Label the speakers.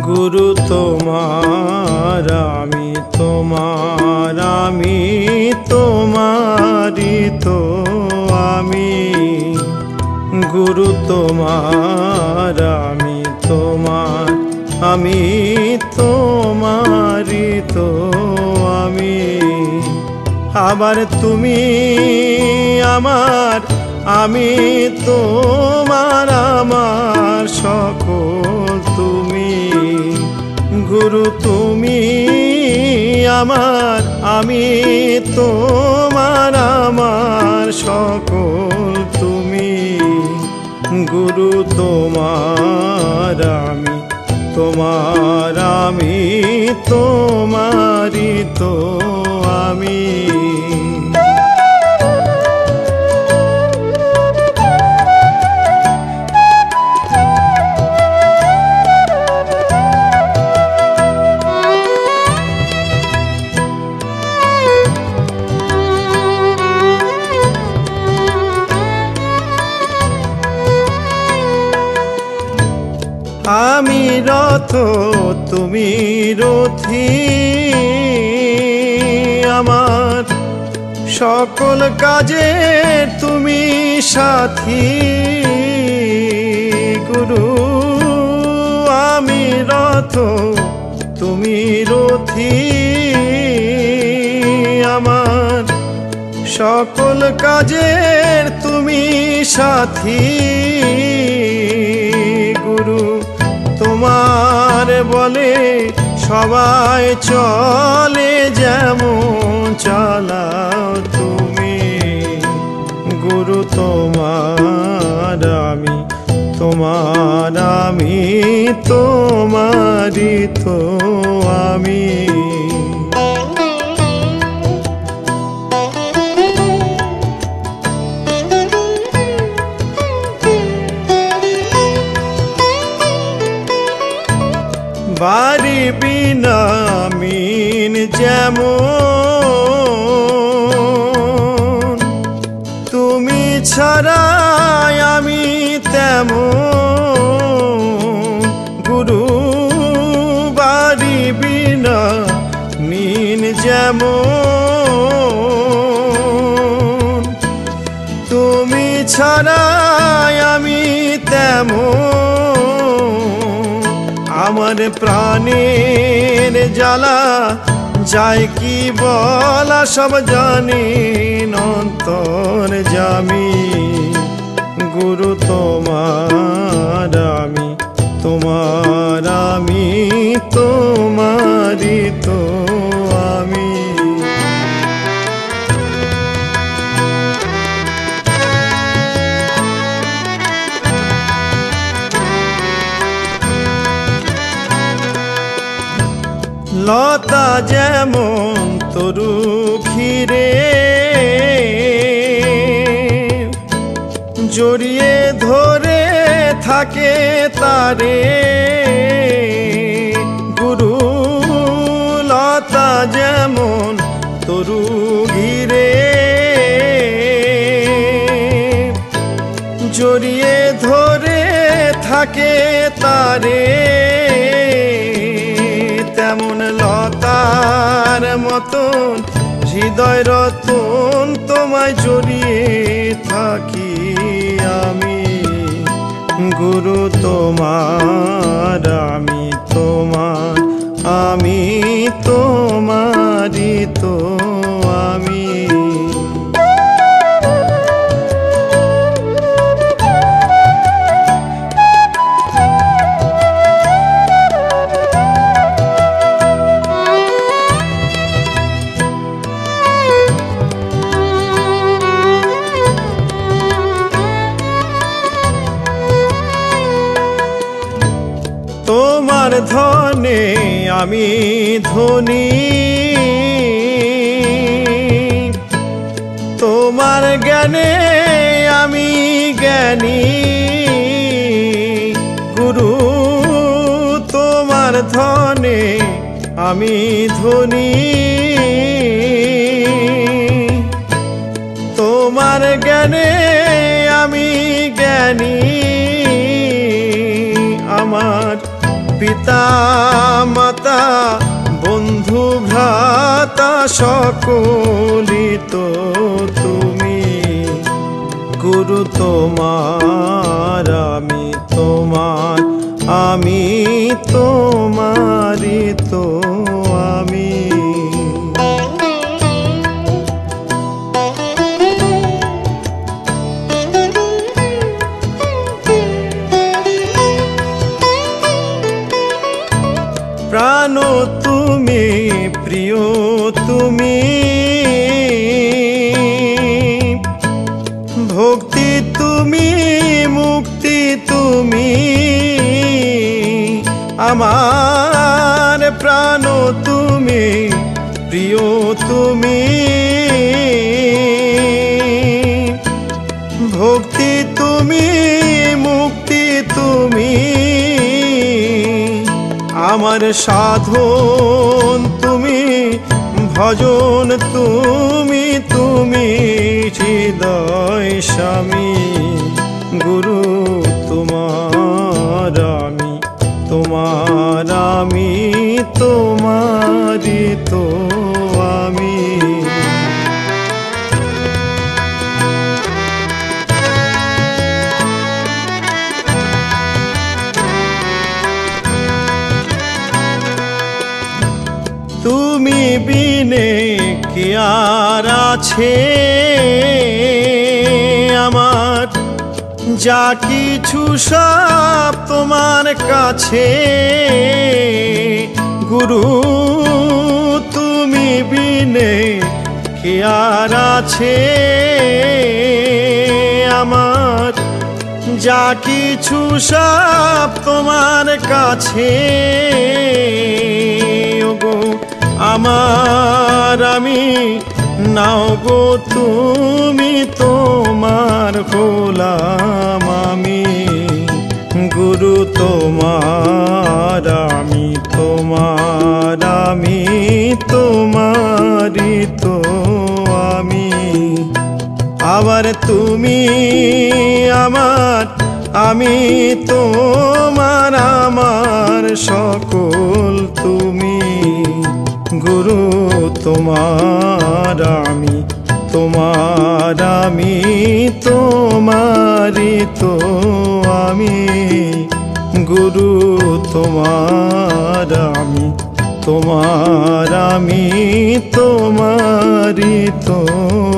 Speaker 1: গুরু তোমার আমি তোমারি তো আমি। গুরু তোমার আমি তোমারি তো আমি। আবার তুমি আমার, আমি তোমার, আমার সকল তুমি। গুরু তুমি আমার, আমি তোমার, আমার সকল তুমি। গুরু তোমার আমি তোমারি তো আমি। আমি রথ তুমি রথী, আমার সকল কাজে তুমি সাথী। গুরু আমি রথ তুমি রথী, আমার সকল কাজের তুমি সাথী। গুরু তোমার বলে সবাই চলে, যেমন চালাও তুমি। গুরু তোমার আমি তোমারি তো আমি। বাড়ি বিনামিন যেমন, তুমি ছাড়াই আমি তেমন। গুরু বাড়ি বিনামিন যেমন, তুমি ছাড়াই আমি তেমন। আমার প্রাণের জ্বালা যায় কি বলা, সব জানি অন্তর জামি। গুরু তোমার আমি তোমারি তো আমি। লতা যেমন তরু ঘিরে জড়িয়ে ধরে থাকে তারে। গুরু লতা যেমন তরু ঘিরে জড়িয়ে ধরে থাকে তারে, তেমন লতার মতন হৃদয় রতন তোমায় জড়িয়ে থাকি আমি। গুরু তোমার আমি তোমারি তো আমি। তোমার ধনে আমি ধনী, তোমার জ্ঞানে আমি জ্ঞানী। গুরু তোমার ধনে আমি ধনী, তোমার জ্ঞানে আমি জ্ঞানী। আমার পিতা মাতা বন্ধু ভ্রাতা সকলই তো তুমি। গুরু তোমার আমি তোমার, আমি তোমারই তো আমি। প্রাণ তুমি, প্রিয় তুমি, ভক্তি তুমি, মুক্তি তুমি, আমার প্রাণ তুমি, প্রিয় তুমি, ভক্তি তুমি, মুক্তি তুমি, আমার সাধন তুমি, ভজন তুমি, তুমি হৃদয় স্বামী। গুরু তোমার আমি তোমার, আমি তোমারই তো আমি। তুমি বিনে কি আর আছে আমার, যা কিছু সব তোমার কাছে। গুরু তুমি বিনে কি আর আছে আমার, যা কিছু সব তোমার কাছে। ওগো আমার আমি, নাও গো তুমি তোমার গোলাম আমি। গুরু তোমার আমি তোমার, আমি তোমারই তো আমি। আবার তুমি আমার, আমি তোমার, আমার সকল তুমি। গুরু তোমার আমি তোমার, আমি তোমারই তো আমি। গুরু তোমার আমি তোমার, আমি তোমারই তো